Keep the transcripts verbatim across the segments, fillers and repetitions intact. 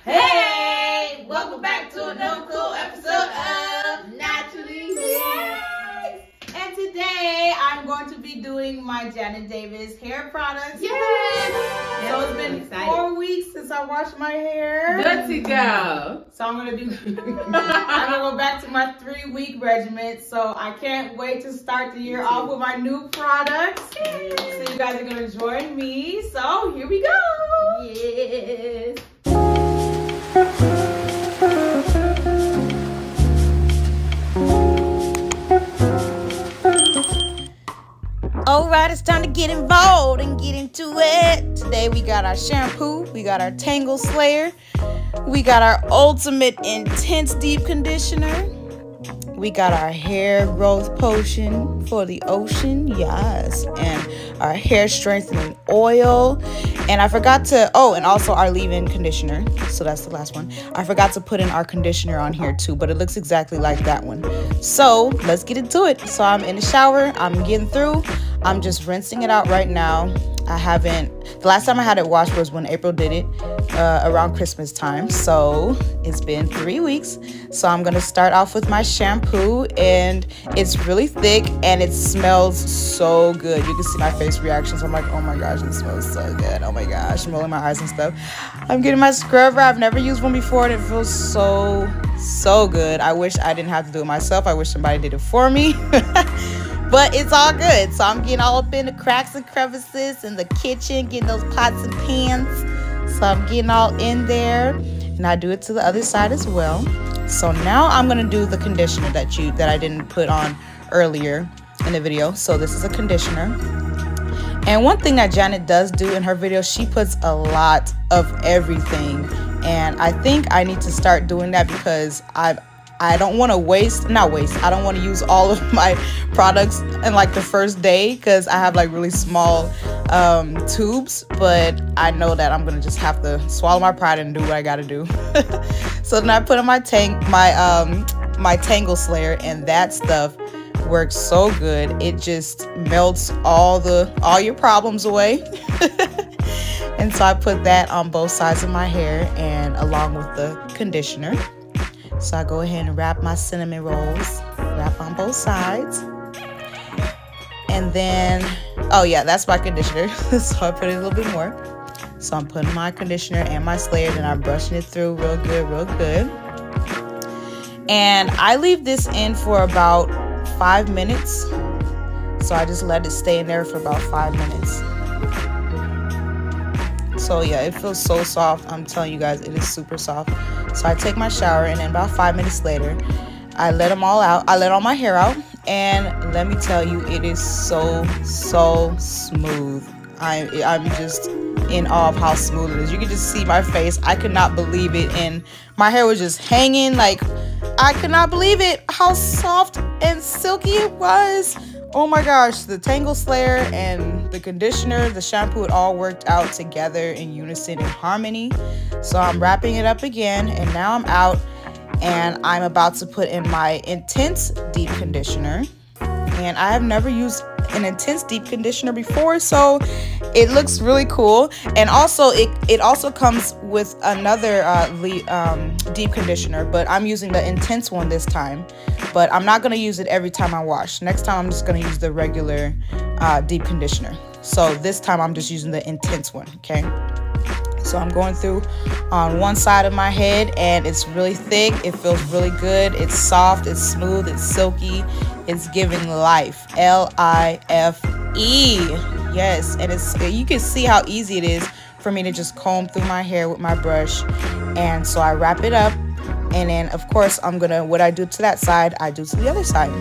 Hey, welcome back to another cool episode of Naturally. Yes. And today I'm going to be doing my Janet Davies hair products. Yes. So it's been four weeks since I washed my hair. Good to go. So I'm gonna do. I'm gonna go back to my three-week regimen. So I can't wait to start the year off with my new products. Yay. So you guys are gonna join me. So here we go. Yes. Alright, it's time to get involved and get into it. Today we got our shampoo, we got our Tangle Slayer, we got our Ultimate Intense Deep Conditioner, we got our Hair Growth Potion for the ocean, yes, and our Hair Strengthening Oil. And I forgot to, oh, and also our leave-in conditioner. So that's the last one. I forgot to put in our conditioner on here too, but it looks exactly like that one. So let's get into it. So I'm in the shower, I'm getting through. I'm just rinsing it out right now. I haven't, the last time I had it washed was when April did it uh, around Christmas time. So it's been three weeks. So I'm gonna start off with my shampoo, and it's really thick and it smells so good. You can see my face reactions. I'm like, oh my gosh, it smells so good. Oh my gosh, I'm rolling my eyes and stuff. I'm getting my scrubber. I've never used one before and it feels so, so good. I wish I didn't have to do it myself. I wish somebody did it for me. But it's all good. So I'm getting all up in the cracks and crevices in the kitchen, getting those pots and pans. So I'm getting all in there, and I do it to the other side as well. So now I'm gonna do the conditioner that you that I didn't put on earlier in the video. So this is a conditioner. And one thing that Janet does do in her video, she puts a lot of everything. And I think I need to start doing that because I've I don't want to waste, not waste, I don't want to use all of my products in like the first day because I have like really small um, tubes, but I know that I'm going to just have to swallow my pride and do what I got to do. So then I put in my tank, my, um, my Tangle Slayer, and that stuff works so good. It just melts all the, all your problems away. And so I put that on both sides of my hair and along with the conditioner. So I go ahead and wrap my cinnamon rolls, wrap on both sides. And then, oh yeah, that's my conditioner. So I put in a little bit more. So I'm putting my conditioner and my Slayer, and I'm brushing it through real good, real good. And I leave this in for about five minutes. So I just let it stay in there for about five minutes. So yeah, it feels so soft. I'm telling you guys, it is super soft. So I take my shower, and then about five minutes later, I let them all out. I let all my hair out, and let me tell you, it is so, so smooth. I, I'm just in awe of how smooth it is. You can just see my face. I could not believe it, and my hair was just hanging. Like, I could not believe it, how soft and silky it was. Oh my gosh, the Tangle Slayer and the conditioner, the shampoo, it all worked out together in unison, in harmony. So I'm wrapping it up again, and now I'm out, and I'm about to put in my Intense Deep Conditioner. And I have never used an Intense Deep Conditioner before, so it looks really cool. And also, it, it also comes with another uh, um, deep conditioner, but I'm using the Intense one this time. But I'm not going to use it every time I wash. Next time, I'm just going to use the regular uh, deep conditioner. So this time, I'm just using the Intense one, okay? So I'm going through on one side of my head, and it's really thick. It feels really good. It's soft. It's smooth. It's silky. It's giving life. L I F E. Yes, and it's you can see how easy it is for me to just comb through my hair with my brush. And so I wrap it up, and then of course I'm gonna, what I do to that side, I do to the other side.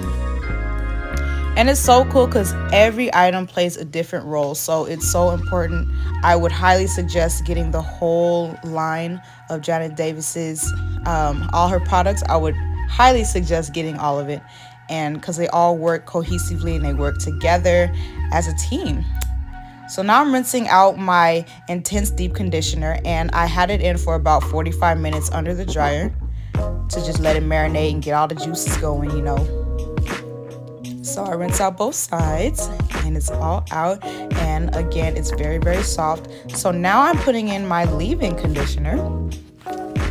And it's so cool because every item plays a different role, so it's so important. I would highly suggest getting the whole line of Janet Davies's, um, all her products. I would highly suggest getting all of it, and because they all work cohesively and they work together as a team. So now I'm rinsing out my Intense Deep Conditioner, and I had it in for about forty-five minutes under the dryer to just let it marinate and get all the juices going, you know. So I rinse out both sides, and it's all out, and again, it's very, very soft. So now I'm putting in my leave-in conditioner.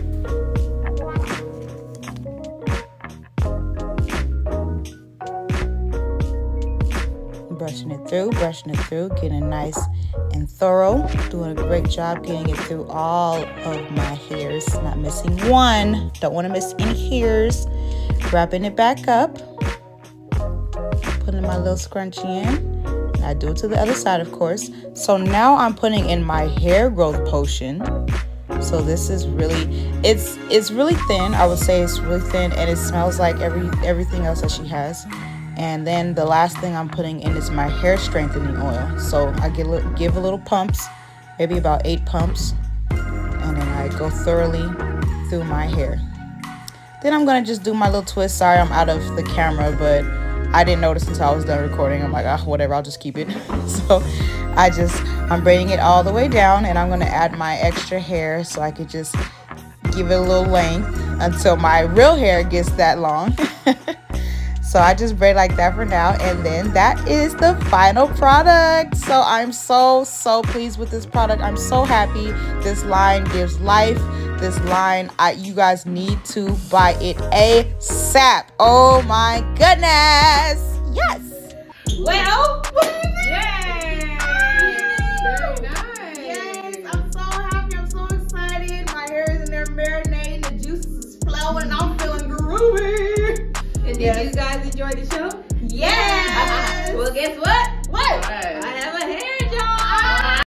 through, brushing it through, getting nice and thorough. Doing a great job getting it through all of my hairs, not missing one. Don't want to miss any hairs. Wrapping it back up, putting my little scrunchie in. And I do it to the other side, of course. So now I'm putting in my hair growth potion. So this is really, it's it's really thin. I would say it's really thin, and it smells like every everything else that she has. And then the last thing I'm putting in is my hair strengthening oil. So I give a, give a little pumps, maybe about eight pumps, and then I go thoroughly through my hair. Then I'm gonna just do my little twist. Sorry, I'm out of the camera, but I didn't notice until I was done recording. I'm like, ah, whatever, I'll just keep it. So I just, I'm braiding it all the way down, and I'm gonna add my extra hair so I could just give it a little length until my real hair gets that long. So I just braid like that for now, and then that is the final product. So I'm so, so pleased with this product. I'm so happy. This line gives life. This line, I, you guys need to buy it ASAP. Oh my goodness. Yes. Well, Yay! Very nice. Yes, I'm so happy. I'm so excited. My hair is in there marinating. The juices is flowing. I'm feeling groovy. And did Yes. you guys enjoy the show? Yes. Well, guess what? What? I have a hair jar.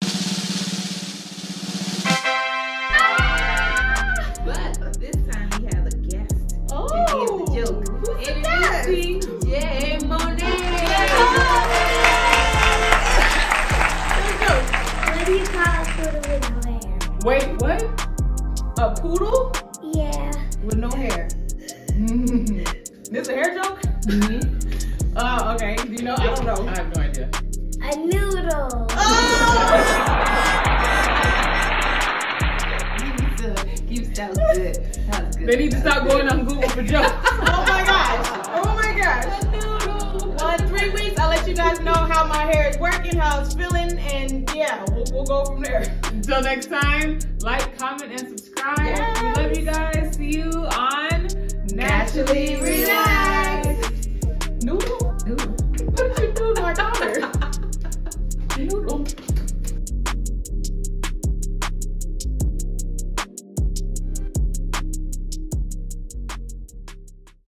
But this time we have a guest. Oh. To give the joke. Who's the guest? Introducing Jay Monet. What do you call a poodle with no hair? Wait, what? A poodle Yeah. with no hair. This a hair joke? Mm-hmm. Oh, okay. Do you know? I don't know. I have no idea. A noodle. Keep that was good. That was good. They need to stop going on Google for jokes. Oh my gosh. Oh my gosh. Well, in three weeks, I'll let you guys know how my hair is working, how it's feeling, and yeah, we'll, we'll go from there. Until next time, like, comment, and subscribe. Yes. We love you guys. See you on Naturally Relaxed.